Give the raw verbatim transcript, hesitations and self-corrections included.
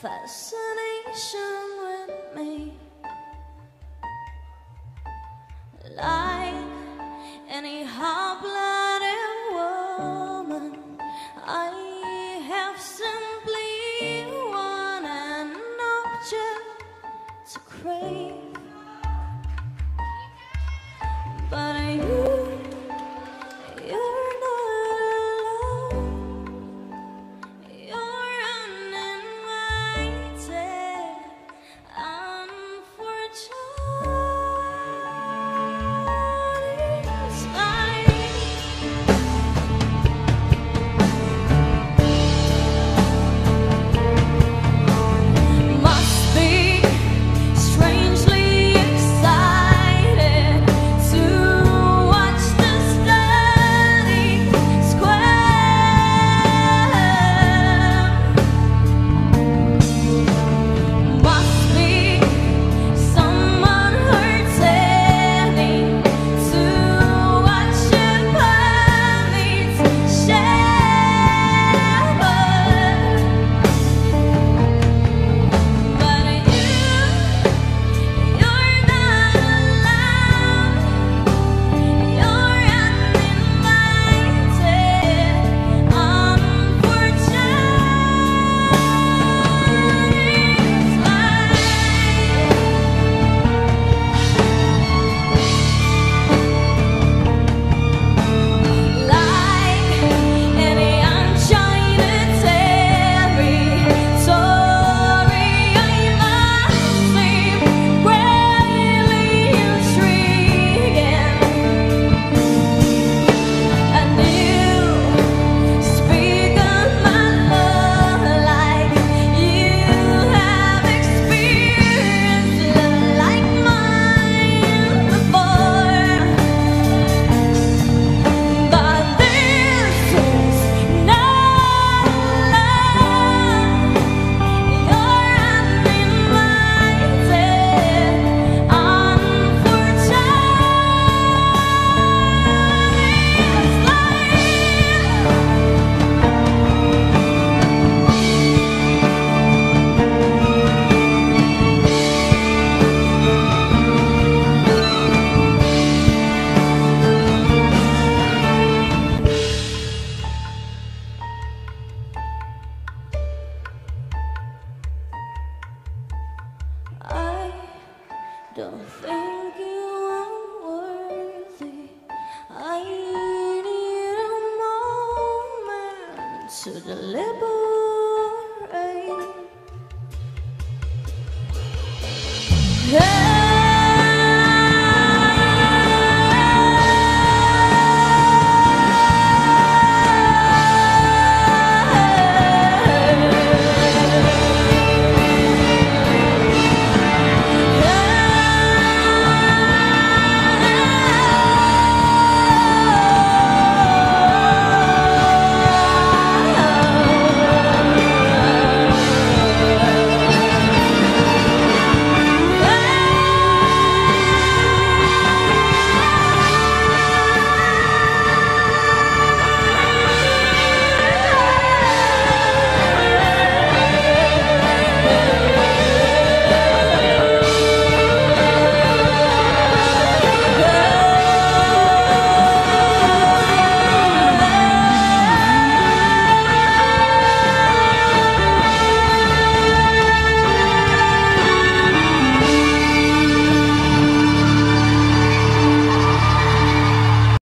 fascination with me, like any hot-blooded woman. I have simply one an object to crave, but you, you're not alone. You're uninvited, unfortunate. It's like must be strangely excited to watch the static square. Must be someone hurting to watch your panic share. But you, you're not allowed. You're uninvited, unfortunate. Like any uncharted territory, I must seem greatly intriguing. And you speak of my love like you have experienced love like mine before. But this is not love. You're uninvited, I don't think you are worthy. I need a moment to deliberate.